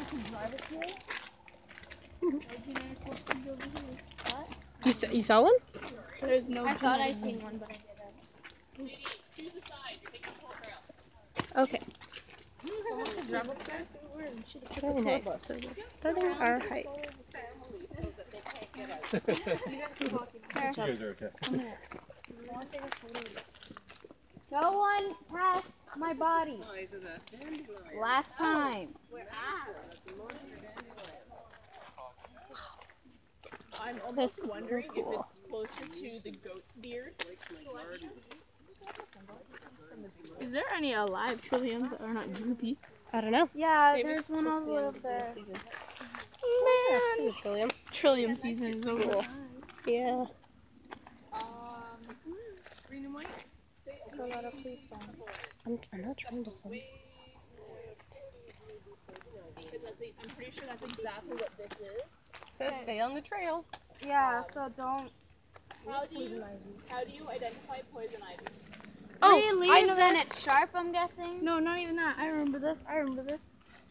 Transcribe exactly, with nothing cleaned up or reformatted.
can drive it here. What? You, s you saw one? There's no. I thought I seen one, but I didn't. Choose a side. You're taking the whole trail. Okay. Someone can drive upstairs. We're in shit. Very nice. So we're starting our hike. You guys are okay. No one passed my body last time. I'm almost is so wondering cool. if it's closer to the goat's beard. Is there any alive trilliums that are not droopy? I don't know. Yeah, Maybe there's it's one close all to the the way end up of the there. season. Man. There's a trillium. Trillium season is over. Yeah. Um, green and white. Carlotta, please don't. I'm, I'm not trying to film. Because that's a, I'm pretty sure that's exactly what this is. Says stay on the trail. Yeah, so don't. How do you how do you identify poison ivy? Oh, Oh, Three I know leaves and it's sharp, I'm guessing. No, not even that. I remember this. I remember this.